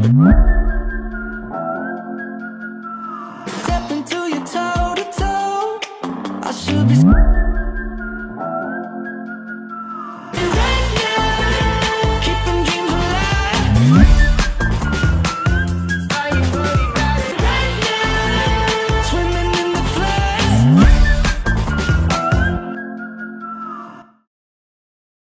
Step into your toe to toe. I should be